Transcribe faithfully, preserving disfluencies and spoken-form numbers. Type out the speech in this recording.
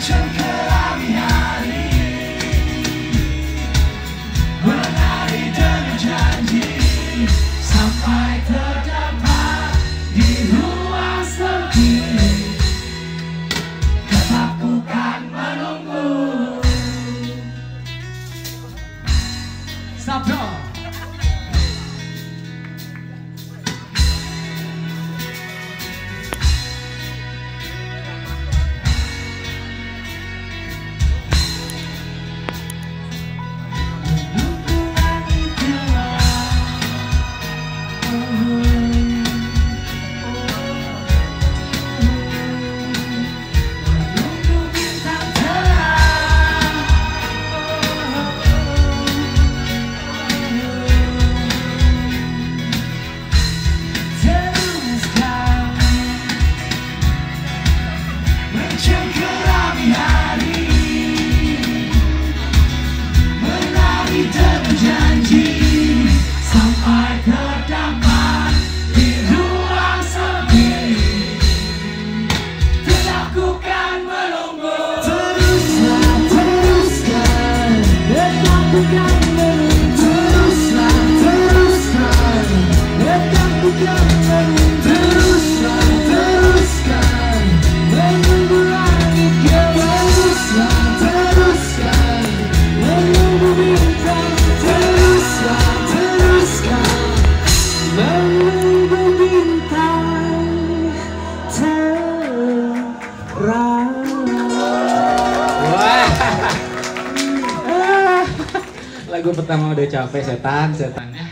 Mencengkerami hari, menari dengan janji sampai terdapat di ruang sendiri. Tetap bukan menunggu. Sabdo. Mencengkerami hari, menari dengan janji sampai terdapat di ruang sendiri. Tetap bukan menunggu. Teruslah, teruskan, tetap bukan menunggu. Teruslah, teruskan, tetap bukan menunggu. Teruslah, teruskan, menunggu langit yang teruslah, teruskan, menunggu bintang. Teruslah, teruskan, menunggu bintang terang. Wah. Lagu pertama udah capek, setan, setannya.